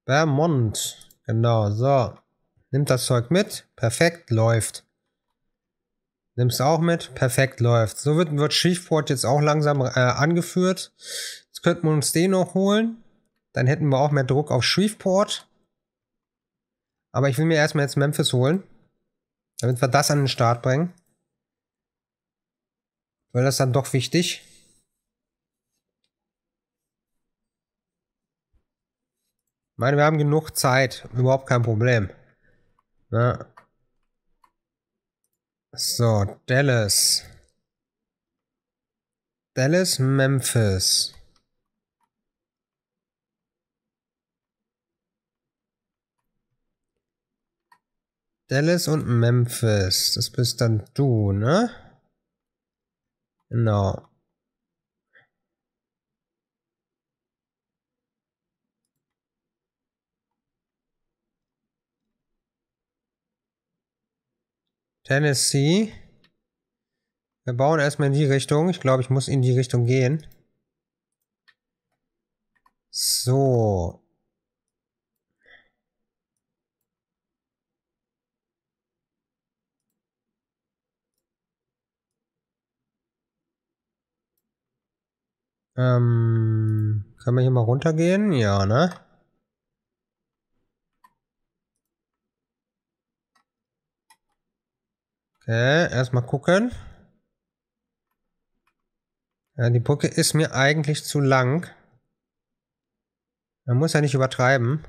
Vermont. Genau, so. Nimmt das Zeug mit. Perfekt, läuft. Nimmst du auch mit. Perfekt, läuft. So wird Shreveport jetzt auch langsam angeführt. Jetzt könnten wir uns den noch holen. Dann hätten wir auch mehr Druck auf Shreveport. Aber ich will mir erstmal jetzt Memphis holen. Damit wir das an den Start bringen. Weil das dann doch wichtig. Ich meine, wir haben genug Zeit. Überhaupt kein Problem. Ja. So, Dallas. Dallas, Memphis. Dallas und Memphis. Das bist dann du, ne? Genau. Tennessee. Wir bauen erstmal in die Richtung. Ich glaube, ich muss in die Richtung gehen. So. Können wir hier mal runtergehen? Ja, ne? Okay, erstmal gucken. Ja, die Brücke ist mir eigentlich zu lang. Man muss ja nicht übertreiben.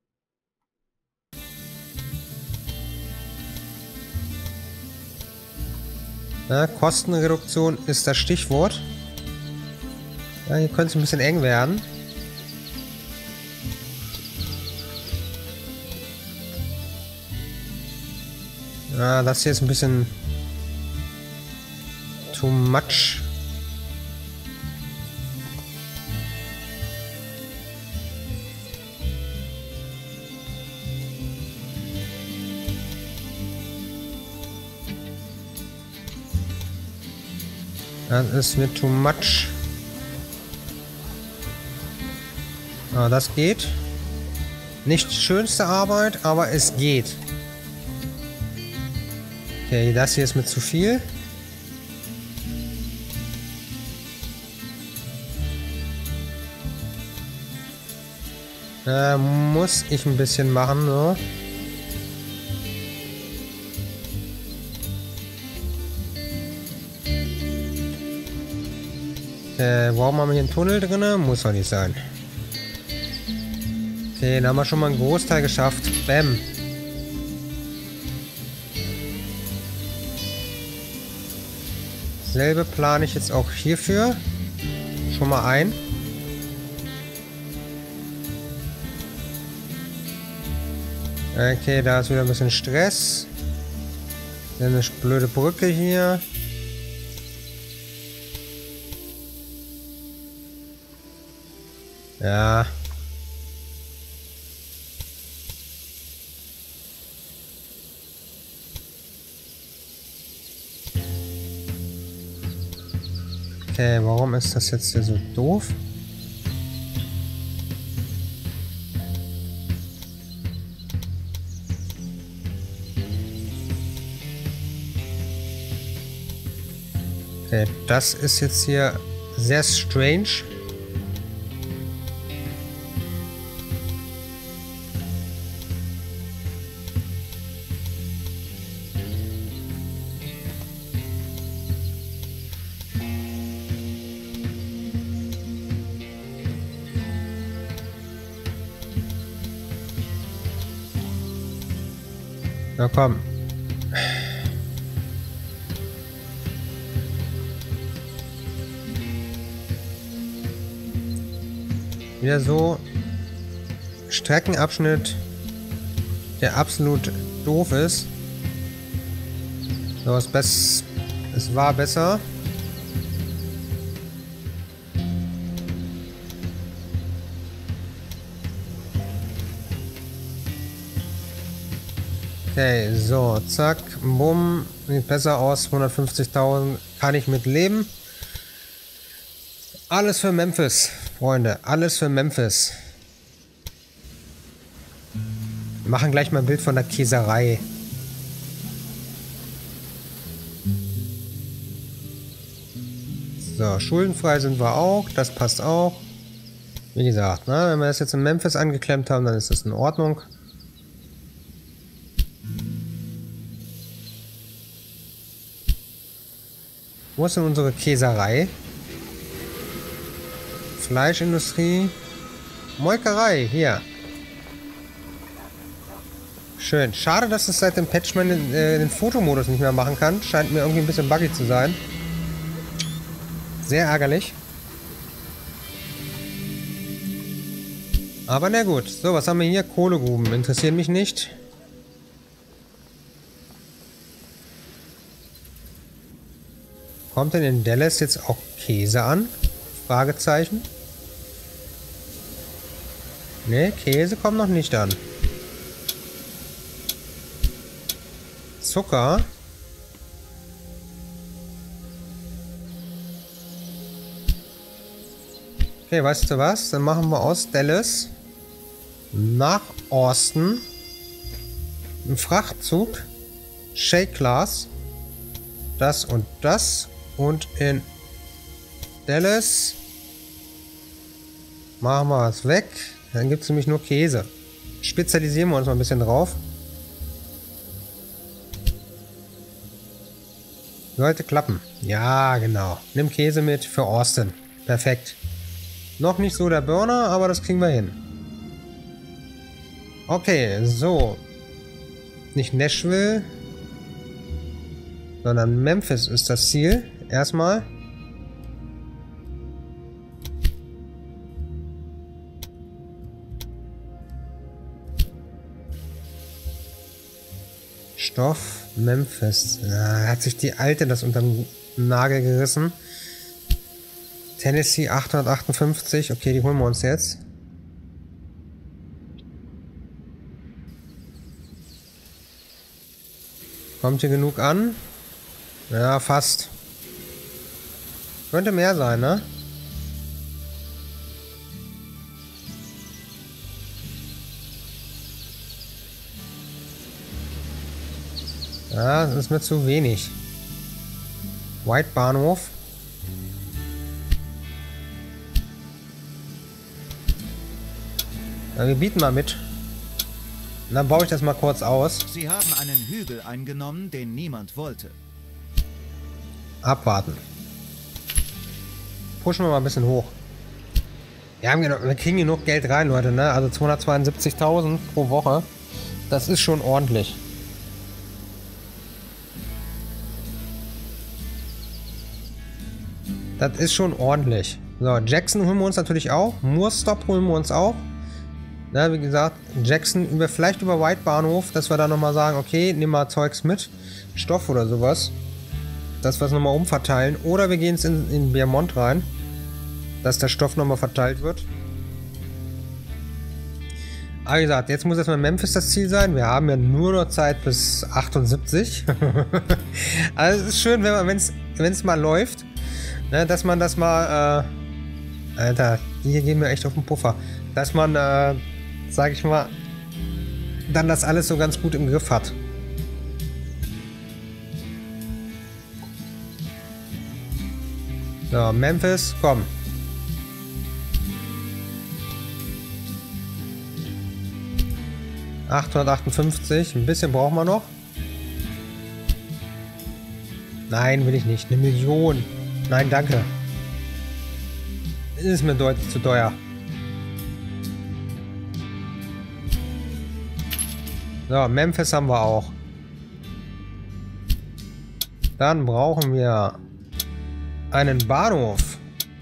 Ja, Kostenreduktion ist das Stichwort. Ja, hier könnte es ein bisschen eng werden. Ja, das hier ist ein bisschen too much. Das ist mir too much. Ah, das geht. Nicht die schönste Arbeit, aber es geht. Okay, das hier ist mir zu viel. Muss ich ein bisschen machen, so. Warum haben wir hier einen Tunnel drin? Muss doch nicht sein. Okay, dann haben wir schon mal einen Großteil geschafft. Bäm. Selbe plane ich jetzt auch hierfür. Schon mal ein. Okay, da ist wieder ein bisschen Stress. Dann eine blöde Brücke hier. Ja. Okay, warum ist das jetzt hier so doof? Okay, das ist jetzt hier sehr strange. Na komm. Wieder so Streckenabschnitt, der absolut doof ist. So, es war besser. Okay, so, zack, bumm, sieht besser aus, 150.000 kann ich mit leben. Alles für Memphis, Freunde, alles für Memphis. Wir machen gleich mal ein Bild von der Käserei. So, schuldenfrei sind wir auch. Das passt auch. Wie gesagt, ne, wenn wir das jetzt in Memphis angeklemmt haben, dann ist das in Ordnung. Wo ist denn unsere Käserei? Fleischindustrie. Molkerei, hier. Schön. Schade, dass es seit dem Patch man den Fotomodus nicht mehr machen kann. Scheint mir irgendwie ein bisschen buggy zu sein. Sehr ärgerlich. Aber na gut. So, was haben wir hier? Kohlegruben. Interessieren mich nicht. Kommt denn in Dallas jetzt auch Käse an? Fragezeichen. Ne, Käse kommt noch nicht an. Zucker. Okay, weißt du was? Dann machen wir aus Dallas nach Austin einen Frachtzug, Shake Class, das und in Dallas machen wir was weg. Dann gibt es nämlich nur Käse. Spezialisieren wir uns mal ein bisschen drauf. Sollte klappen. Ja, genau. Nimm Käse mit für Austin. Perfekt. Noch nicht so der Burner, aber das kriegen wir hin. Okay, so. Nicht Nashville, sondern Memphis ist das Ziel. Erstmal. Stoff, Memphis. Hat sich die Alte das unterm Nagel gerissen. Tennessee 858. Okay, die holen wir uns jetzt. Kommt hier genug an? Ja, fast. Könnte mehr sein, ne? Ja, das ist mir zu wenig. White Bahnhof. Ja, wir bieten mal mit. Und dann baue ich das mal kurz aus. Sie haben einen Hügel eingenommen, den niemand wollte. Abwarten. Pushen wir mal ein bisschen hoch. Wir kriegen genug Geld rein, Leute, ne? Also 272.000 pro Woche. Das ist schon ordentlich. Das ist schon ordentlich. So, Jackson holen wir uns natürlich auch. Moorstop holen wir uns auch. Na, wie gesagt, Jackson vielleicht über White Bahnhof, dass wir da nochmal sagen, okay, nimm mal Zeugs mit. Stoff oder sowas. Dass wir es nochmal umverteilen. Oder wir gehen es in Vermont rein. Dass der Stoff nochmal verteilt wird. Aber wie gesagt, jetzt muss erstmal Memphis das Ziel sein. Wir haben ja nur noch Zeit bis 78. Also es ist schön, wenn es mal läuft. Ne, dass man das mal, Alter, hier gehen wir echt auf den Puffer. Dass man, sag ich mal, dann das alles so ganz gut im Griff hat. So, Memphis, komm. $858, ein bisschen brauchen wir noch. Nein, will ich nicht. 1 Million. Nein, danke. Ist mir deutlich zu teuer. So, Memphis haben wir auch. Dann brauchen wir einen Bahnhof.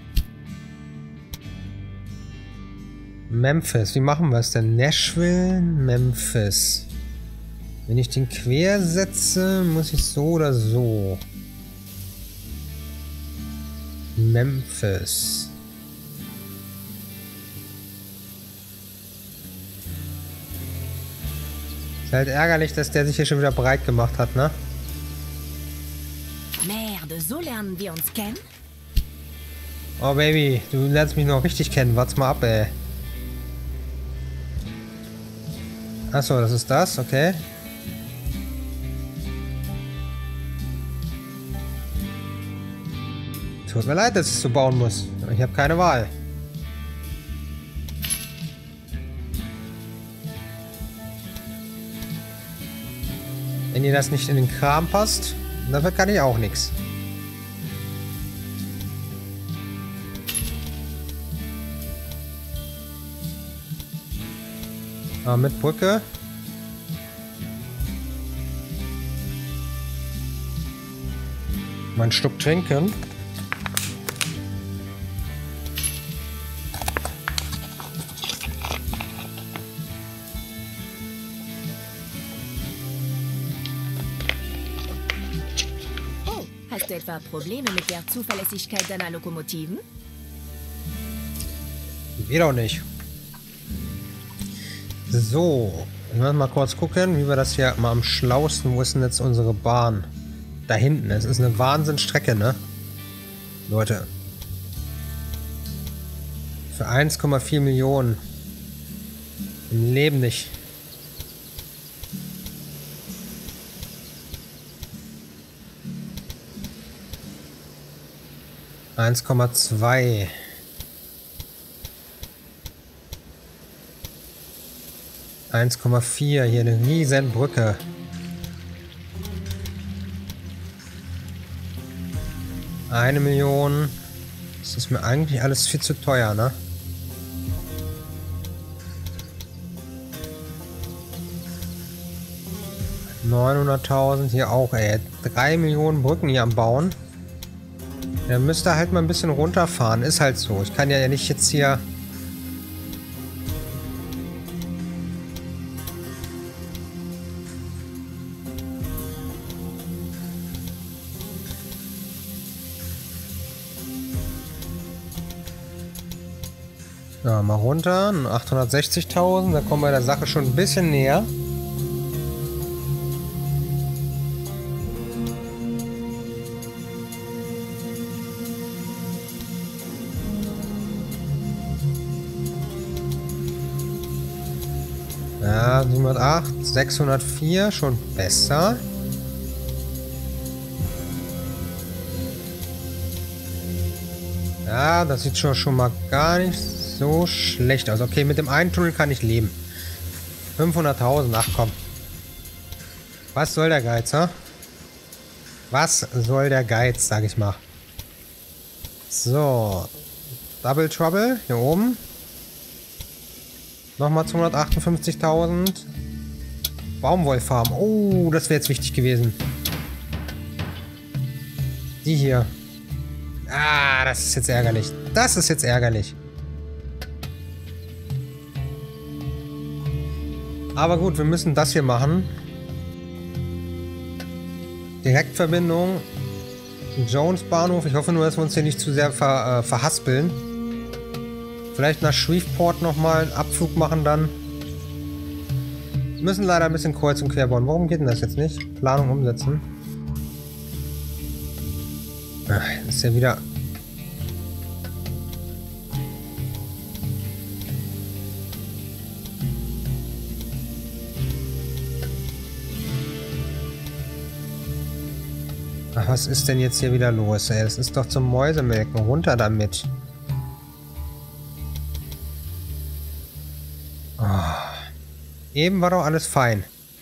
Memphis, wie machen wir es denn? Nashville, Memphis. Wenn ich den quer setze, muss ich so oder so. Memphis. Ist halt ärgerlich, dass der sich hier schon wieder breit gemacht hat, ne? Merde, so lernen wir uns kennen? Oh Baby, du lernst mich noch richtig kennen. Warte mal ab, ey. Achso, das ist das, okay. Tut mir leid, dass ich so bauen muss. Ich habe keine Wahl. Wenn dir das nicht in den Kram passt, dafür kann ich auch nichts. Aber mit Brücke. Mal einen Schluck trinken. Hast du etwa Probleme mit der Zuverlässigkeit deiner Lokomotiven? Geht auch nicht. So. Wir müssen mal kurz gucken, wie wir das hier mal am schlausten... Wo ist denn jetzt unsere Bahn? Da hinten. Es ist eine Wahnsinnsstrecke, ne? Leute. Für 1,4 Millionen. Im Leben nicht. Eins Komma zwei. 1,4. Hier eine riesen Brücke. Eine Million. Das ist mir eigentlich alles viel zu teuer, ne? $900.000 hier auch, ey. 3 Millionen Brücken hier am Bauen. Der müsste halt mal ein bisschen runterfahren. Ist halt so. Ich kann ja nicht jetzt hier... Ja, mal runter. 860.000. Da kommen wir der Sache schon ein bisschen näher. Ja, 708, 604, schon besser. Ja, das sieht schon mal gar nicht so schlecht aus. Okay, mit dem einen Tunnel kann ich leben. 500.000, ach komm. Was soll der Geiz, ha? Was soll der Geiz, sag ich mal. So. Double Trouble, hier oben. Nochmal 258.000. Baumwollfarm. Oh, das wäre jetzt wichtig gewesen. Die hier. Ah, das ist jetzt ärgerlich. Das ist jetzt ärgerlich. Aber gut, wir müssen das hier machen. Direktverbindung. Jones Bahnhof. Ich hoffe nur, dass wir uns hier nicht zu sehr verhaspeln. Vielleicht nach Shreveport nochmal einen Abflug machen dann. Wir müssen leider ein bisschen kreuz und quer bauen. Warum geht denn das jetzt nicht? Planung umsetzen. Ach, das ist ja wieder... Ach, was ist denn jetzt hier wieder los, ey? Das ist doch zum Mäusemelken. Runter damit. Eben war doch alles fein.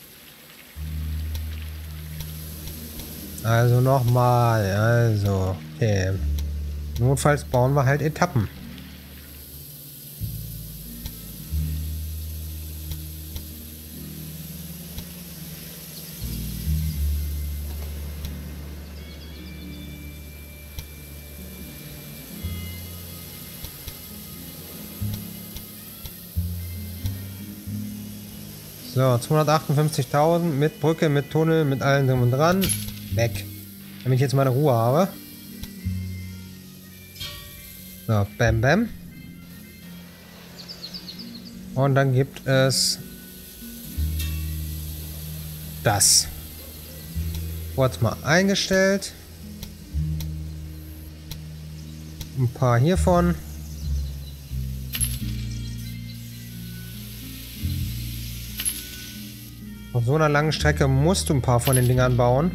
Also nochmal. Also, okay. Notfalls bauen wir halt Etappen. So, 258.000 mit Brücke, mit Tunnel, mit allem drum und dran. Weg. Damit ich jetzt meine Ruhe habe. So, bam, bam. Und dann gibt es das. Kurz mal eingestellt. Ein paar hiervon. Auf so einer langen Strecke musst du ein paar von den Dingern bauen.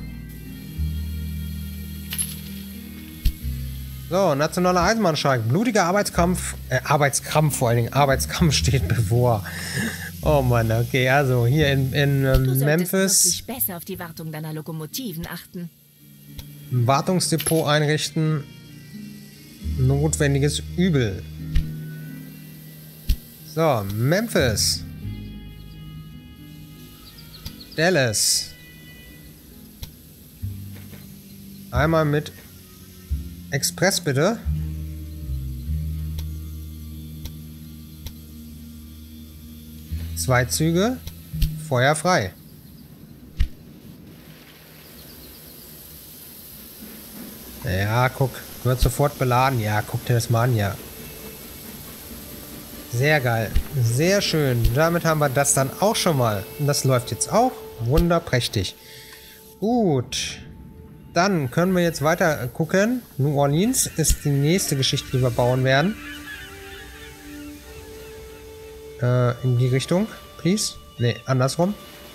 So, nationaler Eisenbahnstreik. Blutiger Arbeitskampf. Arbeitskrampf vor allen Dingen. Arbeitskampf steht bevor. Oh Mann, okay. Also hier in Du solltest Memphis. wirklich besser auf die Wartung deiner Lokomotiven achten. Ein Wartungsdepot einrichten. Notwendiges Übel. So, Memphis. Dallas. Einmal mit Express bitte. Zwei Züge. Feuer frei. Ja, guck. Wird sofort beladen. Ja, guck dir das mal an, ja. Sehr geil. Sehr schön. Damit haben wir das dann auch schon mal. Und das läuft jetzt auch wunderprächtig. Gut. Dann können wir jetzt weiter gucken. New Orleans ist die nächste Geschichte, die wir bauen werden. In die Richtung, please. Ne, andersrum.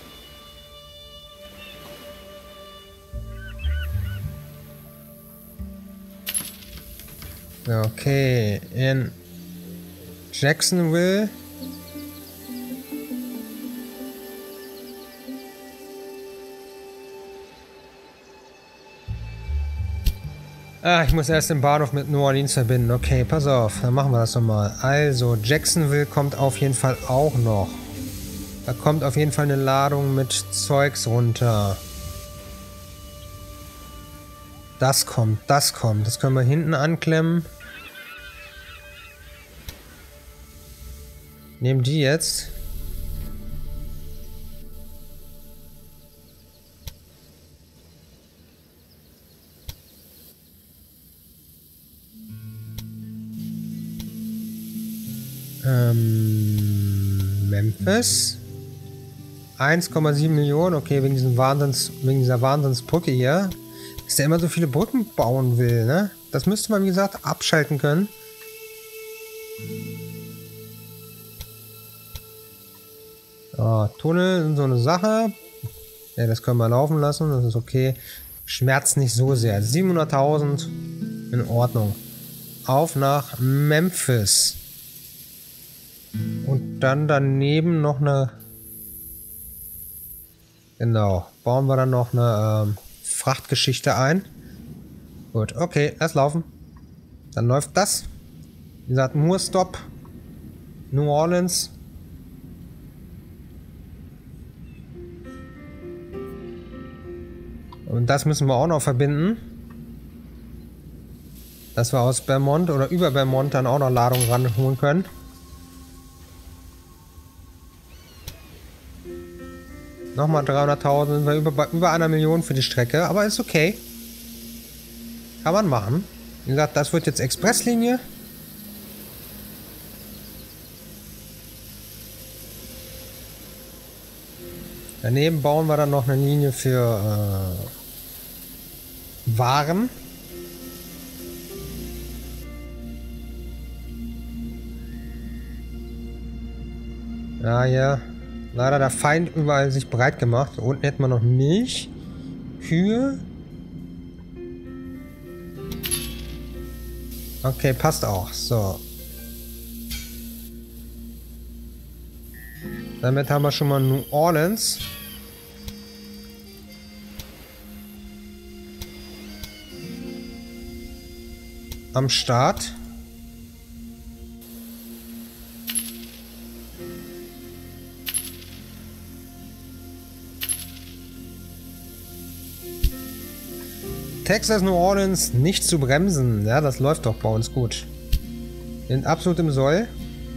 Okay, in Jacksonville. Ah, ich muss erst den Bahnhof mit New Orleans verbinden. Okay, pass auf, dann machen wir das nochmal. Also, Jacksonville kommt auf jeden Fall auch noch. Da kommt auf jeden Fall eine Ladung mit Zeugs runter. Das kommt, das kommt. Das können wir hinten anklemmen. Nehmen die jetzt. Memphis. 1,7 Millionen. Okay, wegen dieser Wahnsinnsbrücke hier. Dass der immer so viele Brücken bauen will, ne? Das müsste man, wie gesagt, abschalten können. Oh, Tunnel sind so eine Sache. Ja, das können wir laufen lassen. Das ist okay. Schmerzt nicht so sehr. 700.000 in Ordnung. Auf nach Memphis. Und dann daneben noch eine... Genau. Bauen wir dann noch eine Frachtgeschichte ein. Gut, okay. Lass laufen. Dann läuft das. Wie gesagt, nur Stop. New Orleans. Und das müssen wir auch noch verbinden. Dass wir aus Belmont oder über Belmont dann auch noch Ladungen ranholen können. Nochmal 300.000, sind wir über einer Million für die Strecke, aber ist okay. Kann man machen. Wie gesagt, das wird jetzt Expresslinie. Daneben bauen wir dann noch eine Linie für Waren. Ja, ja. Leider der Feind überall sich breit gemacht. Unten hätten wir noch Milch. Kühe. Okay, passt auch. So. Damit haben wir schon mal New Orleans. Am Start. Texas, New Orleans nicht zu bremsen. Ja, das läuft doch bei uns gut. Wir sind absolut im Soll.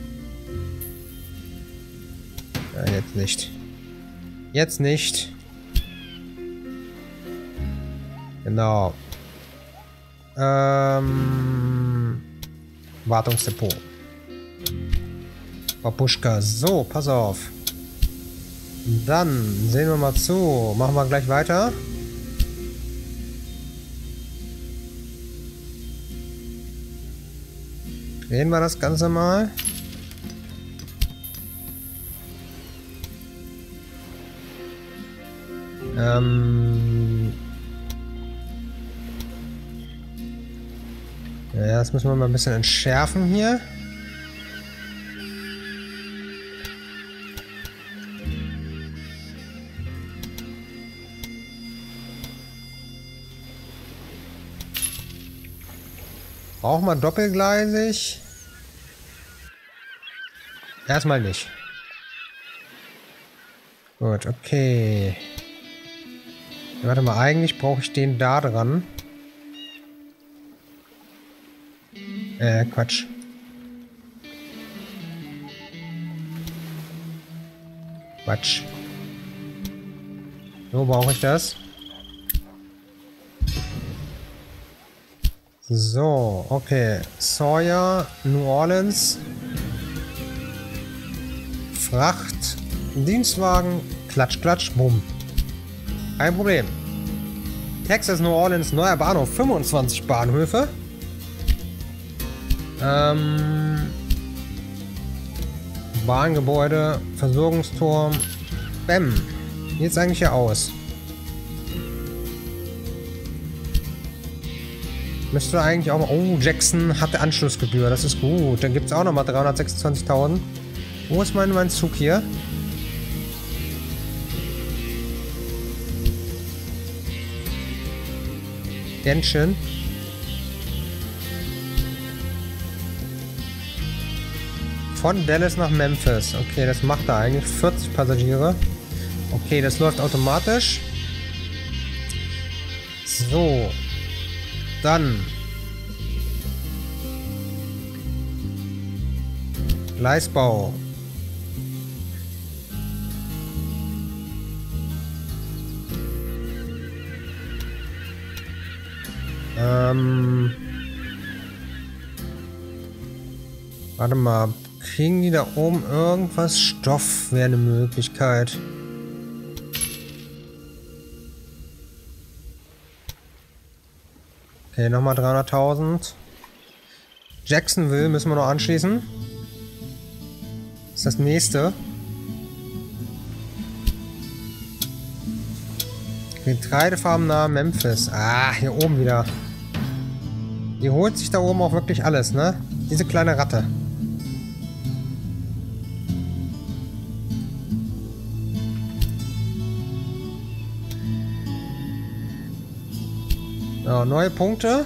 Ja, jetzt nicht. Jetzt nicht. Genau. Wartungsdepot. Babuschka. So, pass auf. Dann sehen wir mal zu. Machen wir gleich weiter. Drehen wir das Ganze mal. Ja, das müssen wir mal ein bisschen entschärfen hier. Brauchen wir doppelgleisig? Erstmal nicht. Gut, okay. Warte mal, eigentlich brauche ich den da dran. Quatsch. Quatsch. So brauche ich das. So, okay. Sawyer, New Orleans. Fracht, Dienstwagen, klatsch, klatsch, bumm. Kein Problem. Texas, New Orleans, neuer Bahnhof, 25 Bahnhöfe. Bahngebäude, Versorgungsturm. Bäm. Wie sieht's eigentlich hier aus? Müsste eigentlich auch mal... Oh, Jackson hatte Anschlussgebühr. Das ist gut. Dann gibt es auch nochmal 326.000. Wo ist mein Zug hier? Genshin. Von Dallas nach Memphis. Okay, das macht er eigentlich. 40 Passagiere. Okay, das läuft automatisch. So. Dann. Gleisbau. Warte mal. Kriegen die da oben irgendwas? Stoff wäre eine Möglichkeit. Okay, nochmal 300.000. Jacksonville müssen wir noch anschließen. Das ist das nächste. Getreidefarben nahe Memphis. Ah, hier oben wieder. Die holt sich da oben auch wirklich alles, ne? Diese kleine Ratte. So, neue Punkte.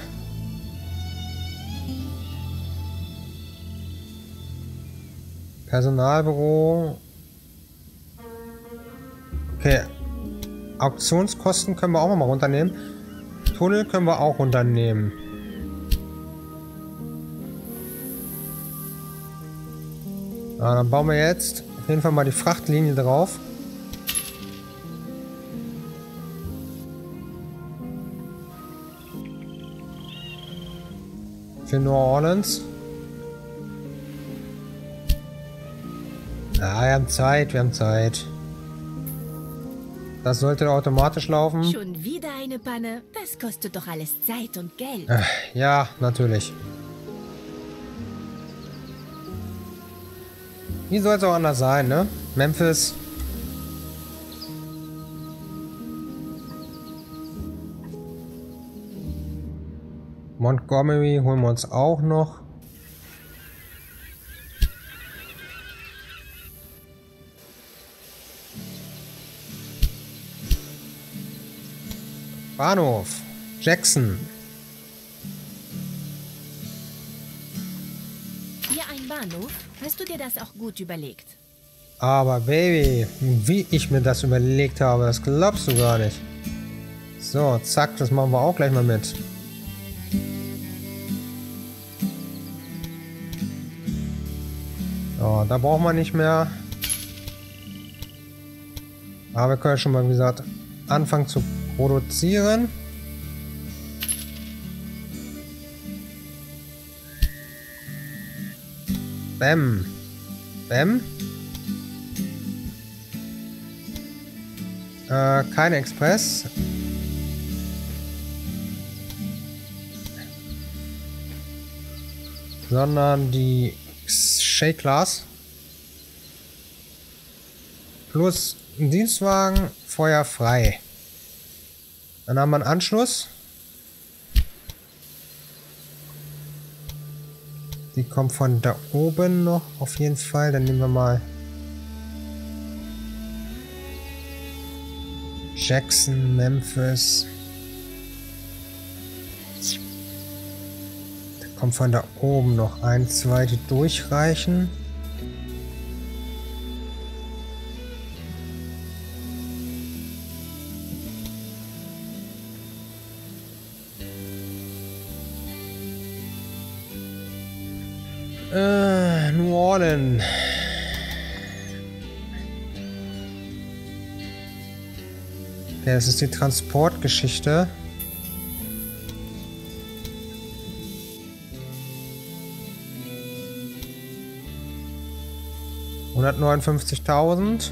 Personalbüro. Okay. Auktionskosten können wir auch mal runternehmen. Tunnel können wir auch runternehmen. Ja, dann bauen wir jetzt auf jeden Fall mal die Frachtlinie drauf. Für New Orleans. Ja, wir haben Zeit, wir haben Zeit. Das sollte automatisch laufen. Schon wieder eine Panne? Das kostet doch alles Zeit und Geld. Ja, natürlich. Wie soll es auch anders sein, ne? Memphis. Montgomery holen wir uns auch noch. Bahnhof. Jackson. Hier ein Bahnhof? Hast du dir das auch gut überlegt? Aber Baby, wie ich mir das überlegt habe, das glaubst du gar nicht. So, zack, das machen wir auch gleich mal mit. So, da braucht man nicht mehr. Aber wir können schon mal, wie gesagt, anfangen zu produzieren. Bäm. Bäm. Kein Express. Sondern die Shake-Class. Plus ein Dienstwagen, feuerfrei. Dann haben wir einen Anschluss. Die kommt von da oben noch auf jeden Fall. Dann nehmen wir mal Jackson, Memphis. Da kommt von da oben noch ein, zwei, die durchreichen. New Orleans. Ja, das ist die Transportgeschichte. $159.000.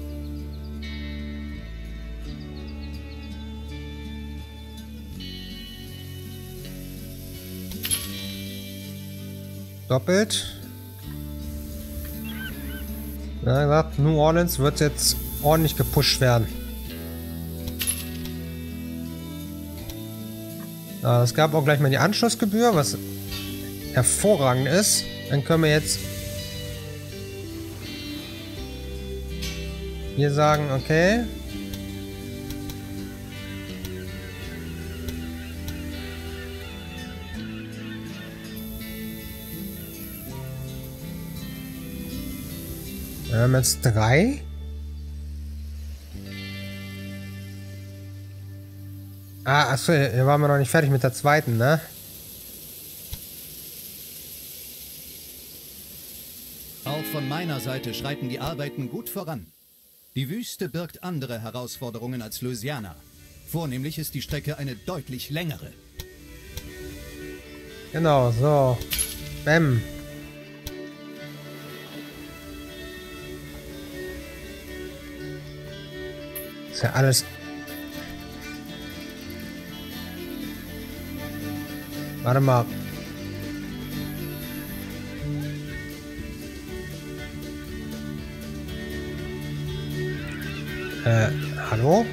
Doppelt. Ja, gesagt, New Orleans wird jetzt ordentlich gepusht werden. Ja, es gab auch gleich mal die Anschlussgebühr, was hervorragend ist. Dann können wir jetzt hier sagen, okay. Wir haben jetzt 3. Achso, hier waren wir noch nicht fertig mit der zweiten, ne? Auch von meiner Seite schreiten die Arbeiten gut voran. Die Wüste birgt andere Herausforderungen als Louisiana. Vornehmlich ist die Strecke eine deutlich längere. Genau, so. Bäm. Ist ja alles. Warte mal. Hallo?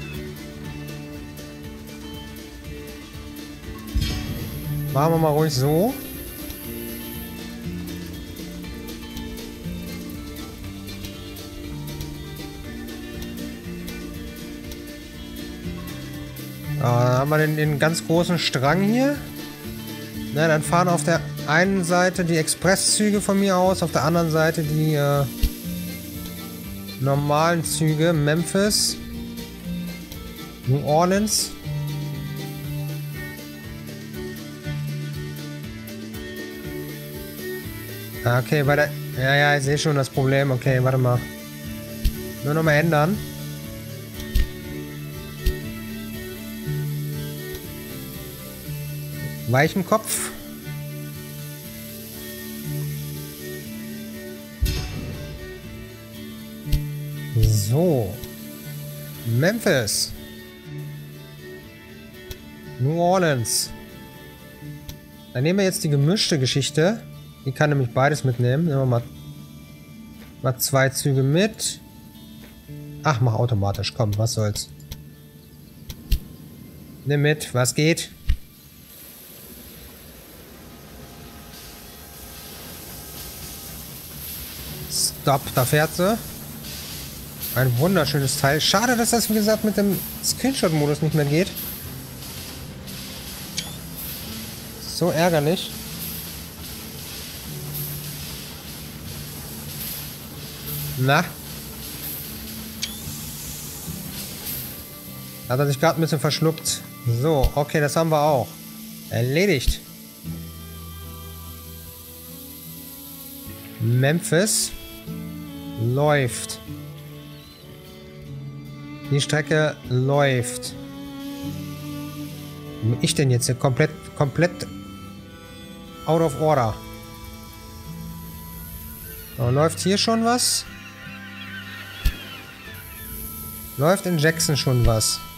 Machen wir mal ruhig so. Dann haben wir den ganz großen Strang hier. Na, dann fahren auf der einen Seite die Expresszüge von mir aus, auf der anderen Seite die normalen Züge. Memphis, New Orleans. Okay, weiter. Ja, ich sehe schon das Problem. Okay, warte mal. Nur noch mal ändern. Weichen Kopf. So. Memphis. New Orleans. Dann nehmen wir jetzt die gemischte Geschichte. Die kann nämlich beides mitnehmen. Nehmen wir mal 2 Züge mit. Ach, mach automatisch. Komm, was soll's. Nimm mit, was geht? Stop, da fährt sie. Ein wunderschönes Teil. Schade, dass das, wie gesagt, mit dem Screenshot-Modus nicht mehr geht. So ärgerlich. Na? Hat er sich gerade ein bisschen verschluckt. So, okay, das haben wir auch. Erledigt. Memphis läuft. Die Strecke läuft. Wo bin ich denn jetzt hier? Komplett out of order. So, läuft hier schon was? Läuft in Jackson schon was?